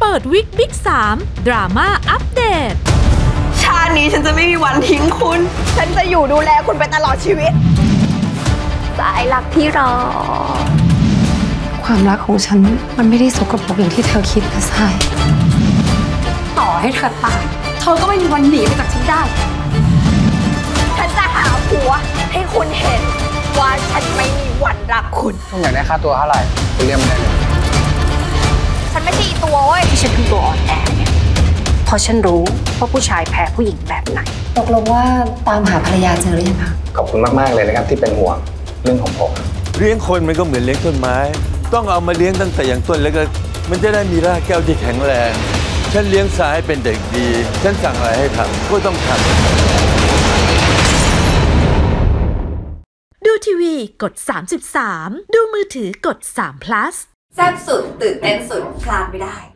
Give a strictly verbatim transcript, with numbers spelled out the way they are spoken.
เปิดวิกบิ๊กสามดราม่าอัปเดตชาตินี้ฉันจะไม่มีวันทิ้งคุณฉันจะอยู่ดูแลคุณไปตลอดชีวิตสายรักที่รอความรักของฉันมันไม่ได้สกปรกอย่างที่เธอคิดนะทรายต่อให้เธอตายเธอก็ไม่มีวันหนีไปจากฉันได้ฉันจะหาผัวให้คุณเห็นว่าฉันไม่มีวันรักคุณคุณอยากได้ค่าตัวเท่าไหร่คุณเรียกมาได้เลยฉันไม่ใช่ตัวเว้ยที่ฉันเป็นตัวอ่อนแอเนี่ยเพราะฉันรู้ว่าผู้ชายแพ้ผู้หญิงแบบไหนตกลงว่าตามหาภรรยาเจอหรือยังคะขอบคุณมากๆเลยนะครับที่เป็นห่วงเรื่องของผมเลี้ยงคนมันก็เหมือนเลี้ยงต้นไม้ต้องเอามาเลี้ยงตั้งแต่อย่างต้นเล็กๆมันจะได้มีรากแก้วที่แข็งแรงฉันเลี้ยงสายให้เป็นเด็กดีฉันสั่งอะไรให้ทำก็ต้องทำดูทีวีกดสามสิบสามดูมือถือกดสาม plus แซ่บสุดตื่นเต้นสุดพลาดไม่ได้